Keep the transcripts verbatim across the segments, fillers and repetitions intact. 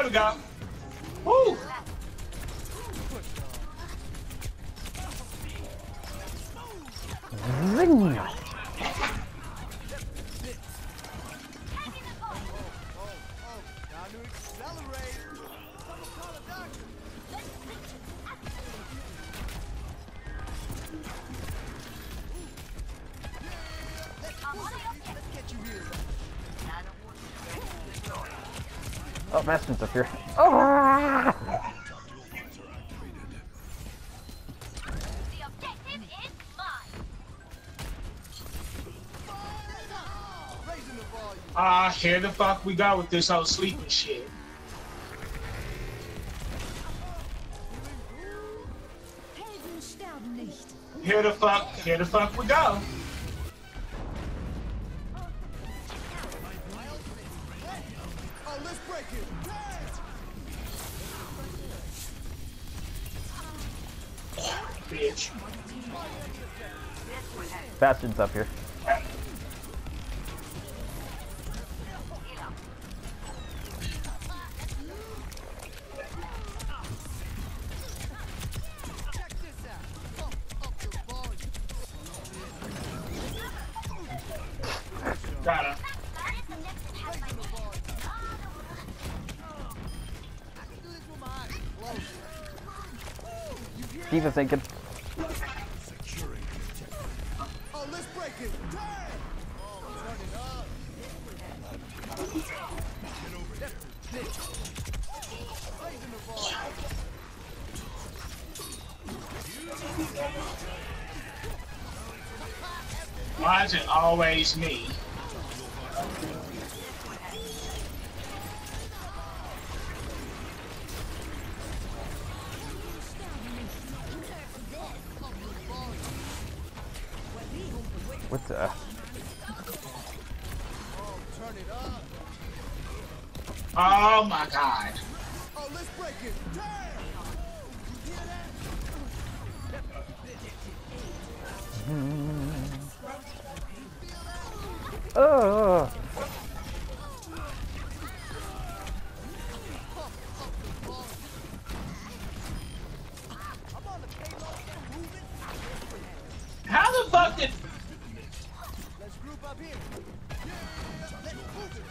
we go. Woo! Zing. Oh, Bastion's up here. Oh! The objective is mine. Ah, here the fuck we go with this whole sleeping shit. Helden sterben nicht. Here the fuck, here the fuck we go. Bitch. Bastion's up here. Got her. D.Va's thinking. Oh, let's break it. Why is it always me? What the? Oh my god. Oh, let's break it. Oh! How the fuck did... Let's group up here. Let's move it.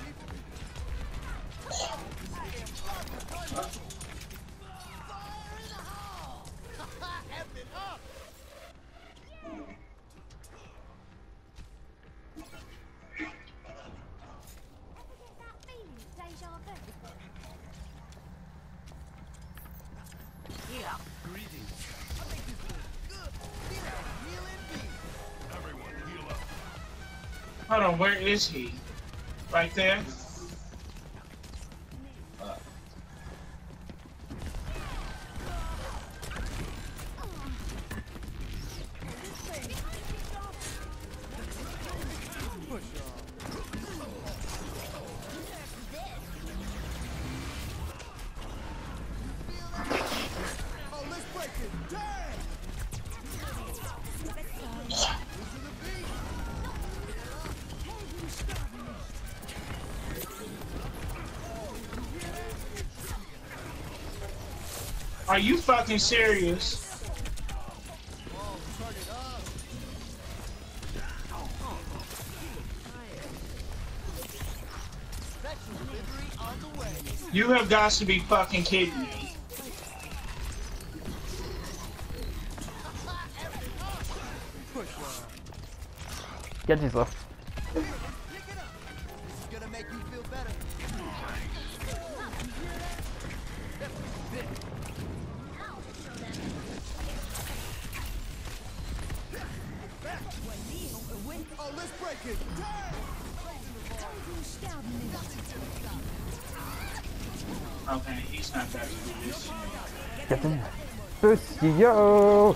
F it up. Hold on, where is he? Right there? Oh, let's break it. Damn. Are you fucking serious? You have got to be fucking kidding me. Genji's low. Gonna make you feel better. Oh, let's break it. Helden sterben nicht. Okay, he's not that good. This. Get in there. Boosty, yo!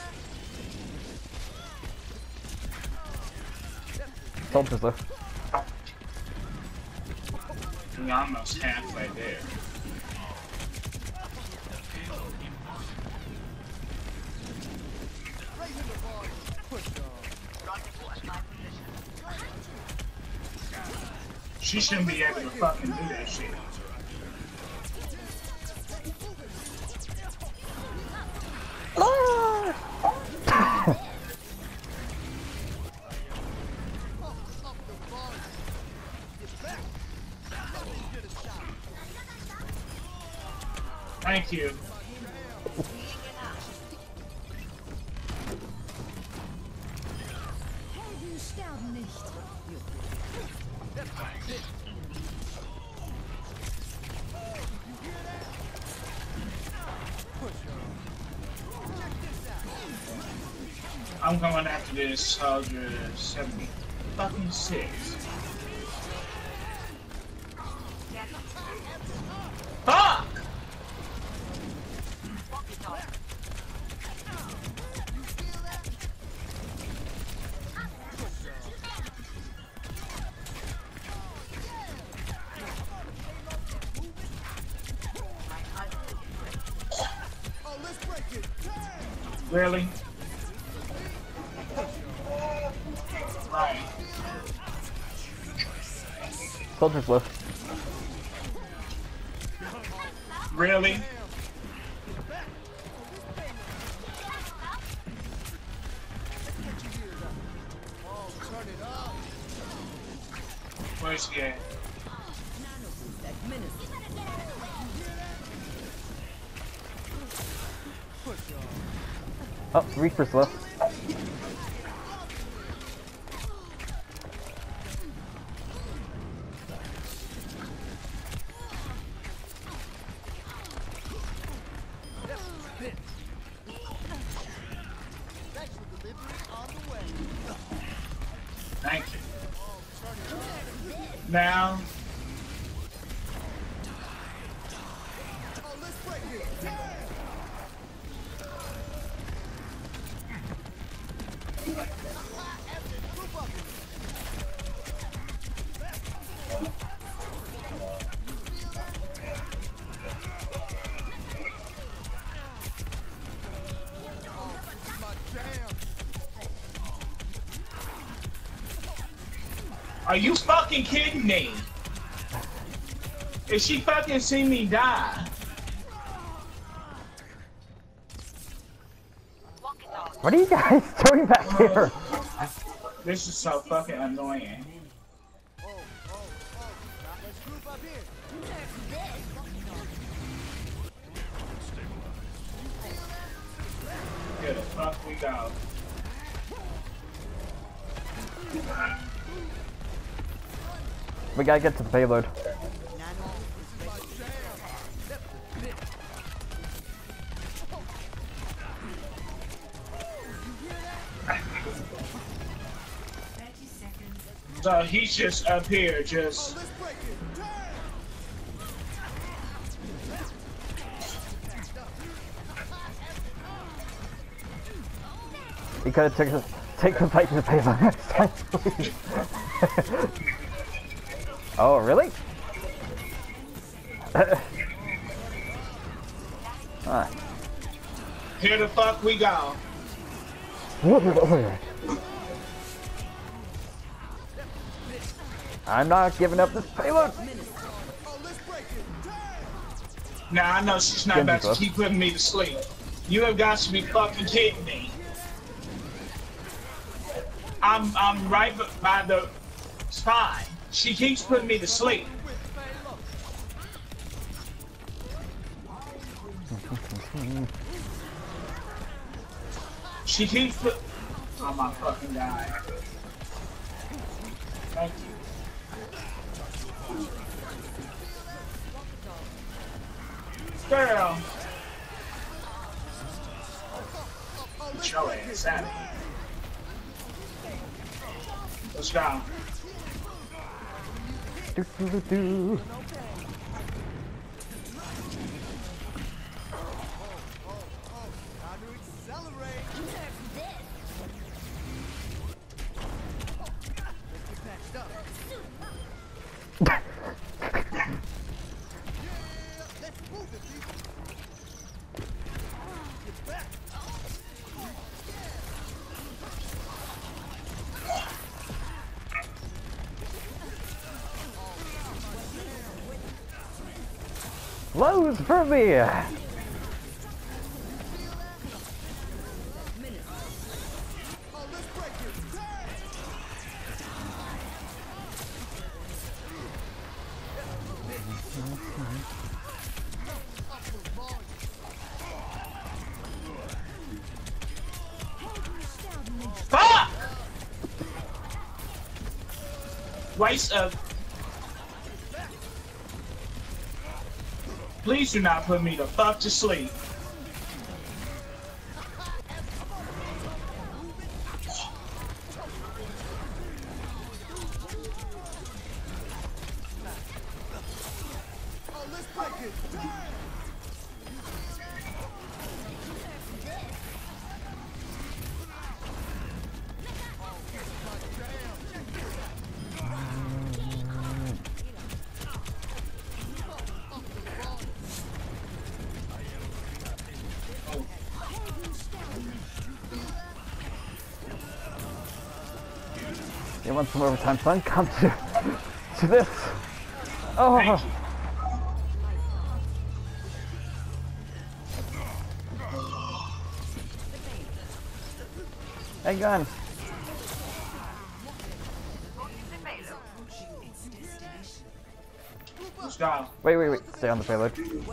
Soldier's low. We're almost halfway there. She shouldn't be able to fucking do that shit. Thank you. Helden sterben nicht. I'm going after this soldier seventy fucking six. Fuck! Really? Right. Soldier's low. Really? Where's he at? Oh, Reaper's low. Thank you. Now. Are you fucking kidding me? If she fucking see me die. What are you guys doing back here? This is so fucking annoying. Here the fuck we go. We gotta get to the payload. So he's just up here, just. He could have took the, take the fight to the payload next time, please. Oh, really? Ah. Here the fuck we go. I'm not giving up this payload. Now I know she's not about to keep putting me to sleep. You have got to be fucking kidding me. I'm I'm right by the spine. She keeps putting me to sleep. She keeps put. Oh my fucking god. Thank you. Girl. Get your ass out of here. Let's go. Do, do, do, do. Lows for me! Fuck! Waste of. Please do not put me the fuck to sleep. You want some overtime fun? Come to to this. Oh. Thank you. Hey, gun. Let's go. Wait, wait, wait. Stay on the payload.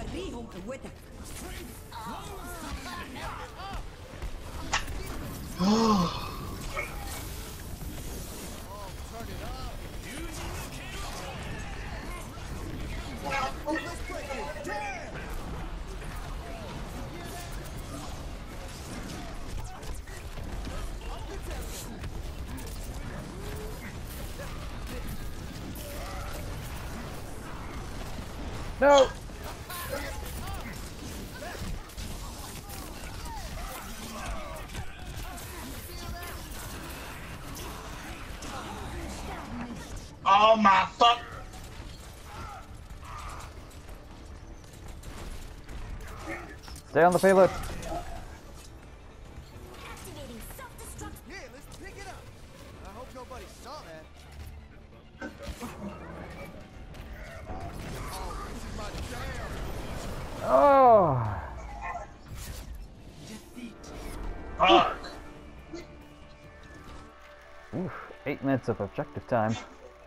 No. Oh my fuck. Stay on the payload. Activating self-destruct. Yeah, let's pick it up. I hope nobody saw that. Oh, this is my jam. Oh. Fuck. Oof. Eight minutes of objective time.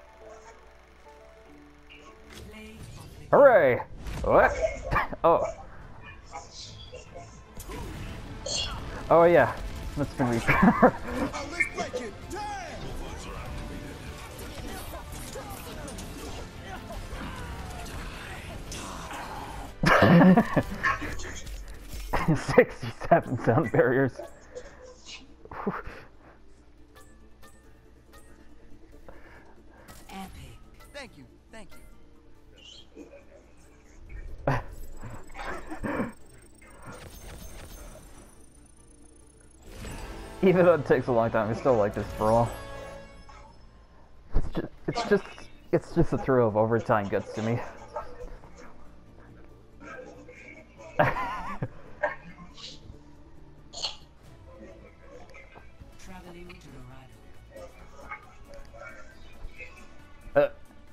Hooray! What? Oh. Oh yeah. That's been weak. Oh, let's break it. Damn. Sixty-seven sound barriers. Thank you, thank you. Even though it takes a long time, I still like this brawl. It's just, it's just, it's just the thrill of overtime gets to me. uh.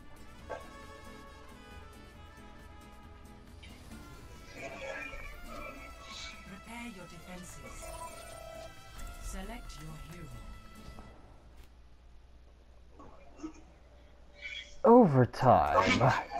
Prepare your defenses. Select your hero. Overtime.